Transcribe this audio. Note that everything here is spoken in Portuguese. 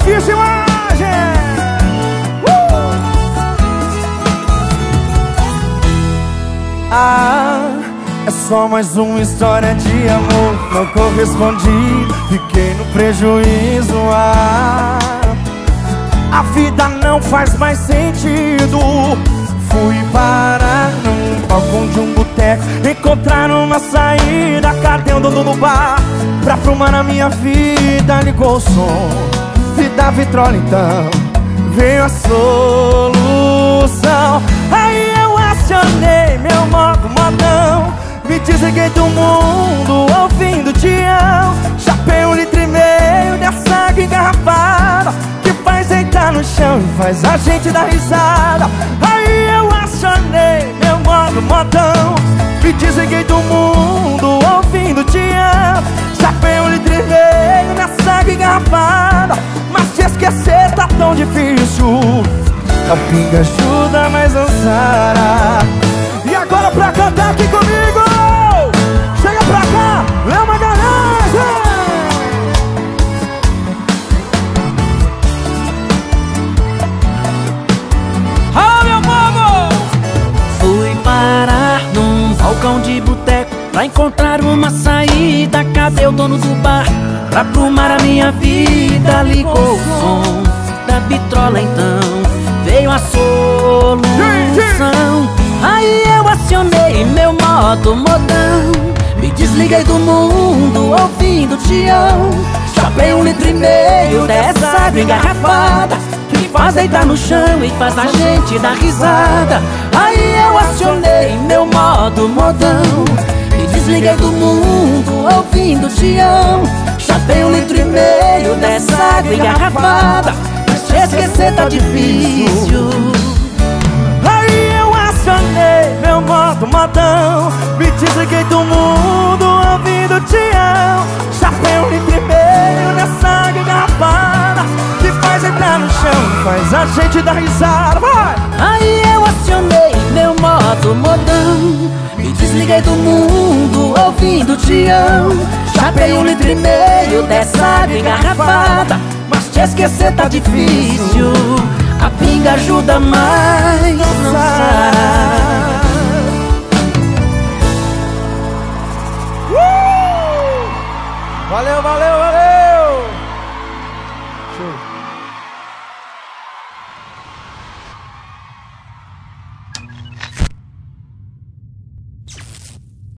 difícil imagem. É só mais uma história de amor não correspondido, fiquei no prejuízo. A vida não faz mais sentido. Fui parar num balcão de um boteco, encontrar uma saída. Cadê o dono do bar pra aprumar a minha vida? Ligou o som e da vitrola, então veio a solução. Aí eu acionei meu modo modão, me desliguei do mundo ouvindo Tião. Chapei 1,5 litro dessa água engarrafada que faz deitar no chão e faz a gente dar risada. Aí eu acionei meu modo modão, me desliguei do mundo ouvindo Tião. Chapei 1,5 litro nessa água engarrafada, mas te esquecer tá tão difícil. A pinga ajuda, mas não sara. E agora pra cantar aqui comigo, chega pra cá, Léo Magalhães. Ah, meu povo! Fui parar num balcão de boteco pra encontrar uma saída. Cadê o dono do bar pra aprumar a minha vida? Ligou o som da vitrola, então veio a solução. Aí eu acionei meu modo modão, me desliguei do mundo ouvindo Tião. Chapei 1,5 litro dessa água engarrafada que faz deitar no chão e faz a gente dar risada. Aí eu acionei meu modo modão, me desliguei do mundo ouvindo Tião. Chapei 1,5 litro dessa água engarrafada, mas te esquecer tá difícil. Aí eu acionei meu modo modão, me desliguei do mundo ouvindo Tião. Chapei 1,5 litro nessa água engarrafada que faz entrar no chão, faz a gente dar risada. Vai! Aí eu acionei meu modo modão, me desliguei do mundo ouvindo Tião. Chapei 1,5 litro dessa água engarrafada, mas te esquecer tá difícil. A pinga ajuda, mas não sara.